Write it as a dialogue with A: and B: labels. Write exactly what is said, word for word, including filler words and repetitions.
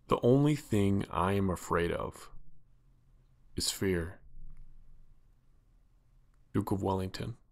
A: The only thing I am afraid of is fear. Duke of Wellington.